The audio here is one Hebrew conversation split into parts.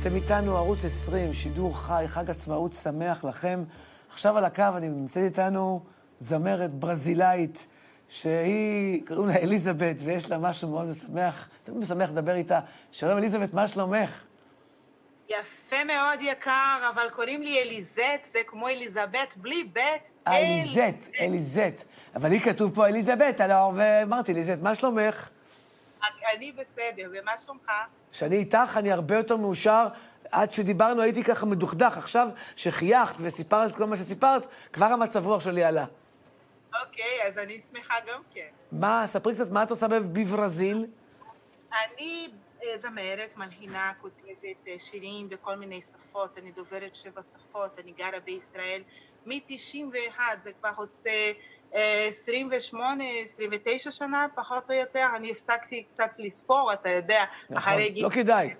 אתם איתנו ערוץ 20, שידור חי, חג עצמאות שמח לכם. עכשיו על הקו אני נמצאת איתנו זמרת ברזילאית, שהיא, קוראים לה אליזבת, ויש לה משהו מאוד משמח. תמיד משמח לדבר איתה. שלום אליזבת, מה שלומך? יפה מאוד יקר, אבל קוראים לי אליזת, זה כמו אליזבת, בלי בית. אליזת. אבל לי כתוב פה אליזבת, ואמרתי, אליזת, מה שלומך? אני בסדר, ומה שלומך? שאני איתך, אני הרבה יותר מאושר. עד שדיברנו הייתי ככה מדוכדך. עכשיו שחייכת וסיפרת כל מה שסיפרת, כבר המצב רוח שלי עלה. אוקיי, אז אני שמחה גם כן. מה, ספרי קצת, מה את עושה בברזיל? אני זמרת, מלחינה, כותבת שירים בכל מיני שפות, אני דוברת 7 שפות, אני גרה בישראל מ-91, זה כבר עושה 28, 29 שנה, פחות או יותר. אני הפסקתי קצת לספור, אתה יודע, נכון, אחרי גיל. לא כדאי.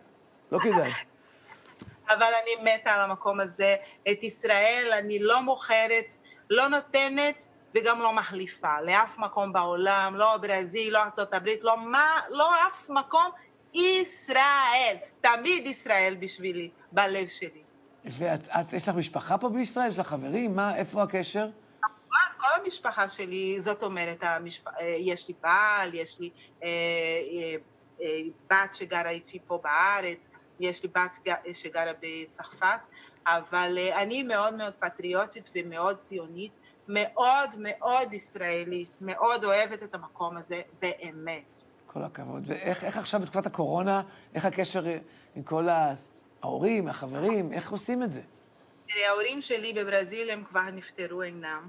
אבל אני מתה על המקום הזה. את ישראל אני לא מוכרת, לא נותנת וגם לא מחליפה. לאף מקום בעולם, לא ברזיל, לא ארצות הברית, לא אף מקום. ישראל, תמיד ישראל בשבילי, בלב שלי. ואת, יש לך משפחה פה בישראל? יש לך חברים? איפה הקשר? כל המשפחה שלי, זאת אומרת, יש לי בעל, יש לי בת שגרה איתי פה בארץ, יש לי בת שגרה בצרפת, אבל אני מאוד מאוד פטריוטית ומאוד ציונית, מאוד מאוד ישראלית, מאוד אוהבת את המקום הזה באמת. כל הכבוד. ואיך עכשיו בתקופת הקורונה, איך הקשר עם כל ההורים, החברים, איך עושים את זה? ההורים שלי בברזיל הם כבר נפטרו אינם,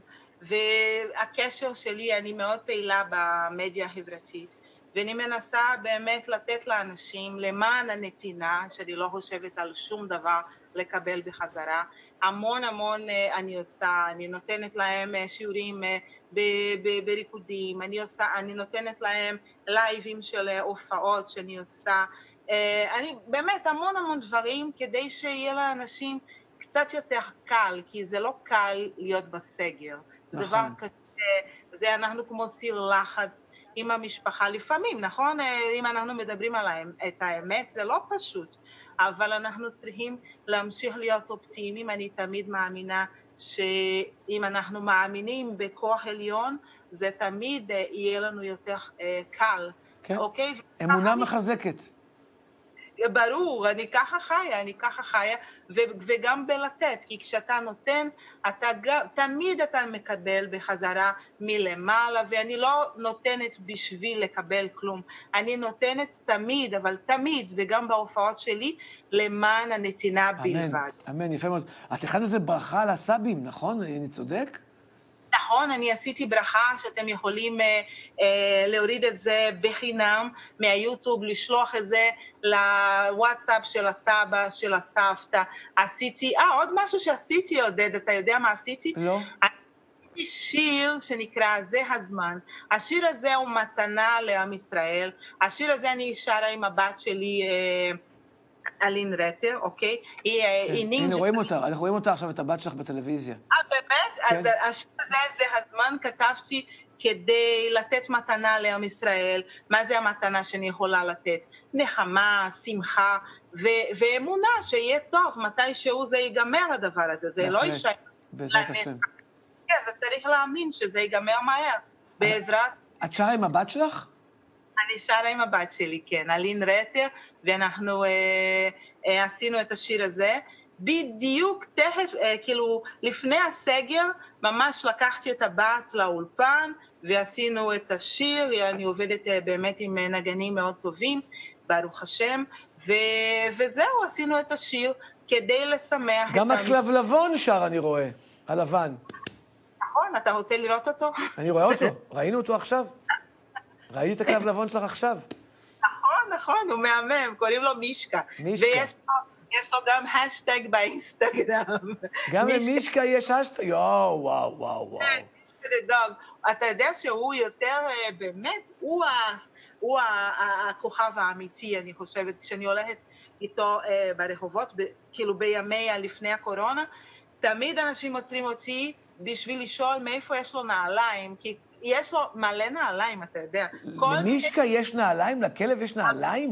והקשר שלי, אני מאוד פעילה במדיה החברתית, ואני מנסה באמת לתת לאנשים למען הנתינה, שאני לא חושבת על שום דבר לקבל בחזרה. המון אני עושה, אני נותנת להם שיעורים בריקודים, אני נותנת להם לייבים של הופעות שאני עושה, אני באמת המון דברים כדי שיהיה לאנשים קצת יותר קל, כי זה לא קל להיות בסגר. זה דבר קשה, זה אנחנו כמו סיר לחץ עם המשפחה לפעמים, נכון? אם אנחנו מדברים על את האמת, זה לא פשוט, אבל אנחנו צריכים להמשיך להיות אופטימיים. אני תמיד מאמינה שאם אנחנו מאמינים בכוח עליון, זה תמיד יהיה לנו יותר קל. כן, אוקיי? אמונה מחזקת. ברור, אני ככה חיה, וגם בלתת, כי כשאתה נותן, תמיד אתה מקבל בחזרה מלמעלה, ואני לא נותנת בשביל לקבל כלום, אני נותנת תמיד, אבל תמיד, וגם בהופעות שלי, למען הנתינה בלבד. אמן, יפה מאוד. את הכנת איזה ברכה לסבים, נכון? אני צודק? נכון, אני עשיתי ברכה שאתם יכולים להוריד את זה בחינם מהיוטיוב, לשלוח את זה לוואטסאפ של הסבא, של הסבתא. עשיתי, עוד משהו שעשיתי, עודד, אתה יודע מה עשיתי? לא. עשיתי שיר שנקרא זה הזמן. השיר הזה הוא מתנה לעם ישראל. השיר הזה אני שרה עם הבת שלי, אלין רטר, אוקיי? היא נינג'ה. אנחנו רואים אותה עכשיו, את הבת שלך בטלוויזיה. באמת? אז השיר הזה, זה הזמן, כתבתי כדי לתת מתנה לעם ישראל. מה זה המתנה שאני יכולה לתת? נחמה, שמחה, ואמונה שיהיה טוב, מתישהו זה ייגמר הדבר הזה. זה לא יישאר. בעזרת השם. כן, זה צריך להאמין שזה ייגמר מהר. בעזרת... את שרה עם הבת שלך? אני שרה עם הבת שלי, כן, אלין רטר, ואנחנו עשינו את השיר הזה. בדיוק תכף, כאילו, לפני הסגר, ממש לקחתי את הבת לאולפן, ועשינו את השיר. אני עובדת באמת עם נגנים מאוד טובים, ברוך השם, וזהו, עשינו את השיר כדי לשמח את... גם הכלבלבון שר, אני רואה, הלבן. נכון, אתה רוצה לראות אותו? אני רואה אותו, ראינו אותו עכשיו. ראיתי את הכלבלבון שלך עכשיו. נכון, הוא מהמם, קוראים לו מישקה. ויש לו גם השטג באינסטגרם. גם למישקה יש השטג? וואו. מישקה דה דוג. אתה יודע שהוא יותר, באמת, הוא הכוכב האמיתי, אני חושבת. כשאני הולכת איתו ברחובות, כאילו בימי לפני הקורונה, תמיד אנשים עוצרים אותי בשביל לשאול מאיפה יש לו נעליים, כי יש לו מלא נעליים, אתה יודע. למישקה יש נעליים? לכלב יש נעליים?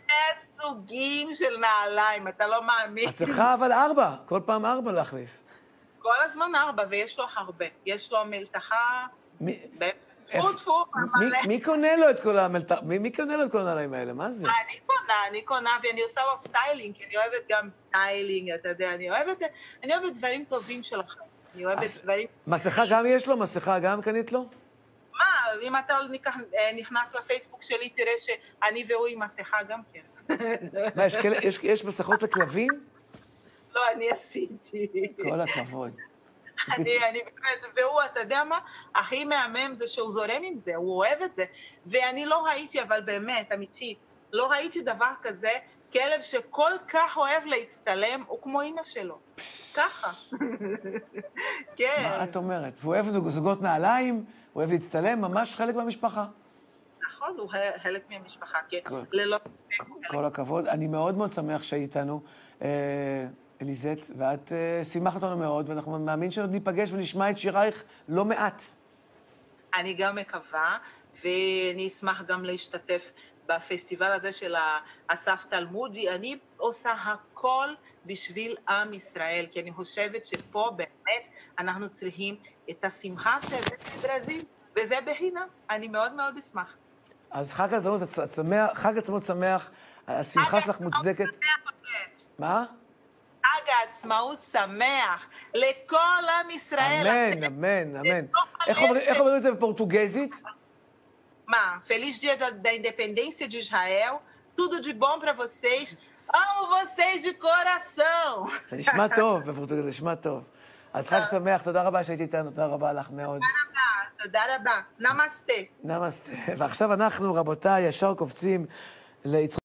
סוגים של נעליים, אתה לא מאמין. את צריכה אבל 4, כל פעם 4 להחליף. כל הזמן 4, ויש לו הרבה. יש לו מלתחה, טפו טפו, מלא. מי קונה לו את כל מי קונה לו את כל הנעליים האלה? מה זה? אני קונה, ואני עושה לו סטיילינג, כי אני אוהבת גם סטיילינג, אתה יודע, אני אוהבת דברים טובים שלכם. אני אוהבת דברים... מסכה גם יש לו? מסכה גם קנית לו? מה, אם אתה נכנס לפייסבוק שלי, תראה שאני והוא עם מסכה גם כן. מה, יש מסכות לכלבים? לא, אני עשיתי. כל הכבוד. אני באמת, והוא, אתה יודע מה? הכי מהמם זה שהוא זורם עם זה, הוא אוהב את זה. ואני לא ראיתי, אבל באמת, אמיתי, לא ראיתי דבר כזה, כלב שכל כך אוהב להצטלם, הוא כמו אמא שלו. ככה. כן. מה את אומרת? והוא אוהב זוגות נעליים, הוא אוהב להצטלם, ממש חלק מהמשפחה. נכון, הוא חלק מהמשפחה, כן. ללא... כל הכבוד. אני מאוד מאוד שמח שהיית איתנו, אליזט, ואת שימחת אותנו מאוד, ואנחנו מאמין שעוד ניפגש ונשמע את שירייך לא מעט. אני גם מקווה, ואני אשמח גם להשתתף בפסטיבל הזה של אסף תלמודי. אני עושה הכל בשביל עם ישראל, כי אני חושבת שפה באמת אנחנו צריכים את השמחה שהבאת בברזיל, וזה בחינם. אני מאוד מאוד אשמח. אז חג עצמאות שמח, השמחה שלך מוצדקת. מה? חג העצמאות שמח לכל עם ישראל. אמן, אמן, אמן. איך אומרים את זה בפורטוגזית? Ma, feliz dia da independência de Israel. Tudo de bom para vocês. Amo vocês de coração. זה נשמע טוב, בפורטוגזית, זה נשמע טוב. אז חג שמח, תודה רבה שהייתי איתנו, תודה רבה לך מאוד. תודה רבה. נמסטה. נמסטה. ועכשיו אנחנו, רבותיי, ישר קופצים ליצחק.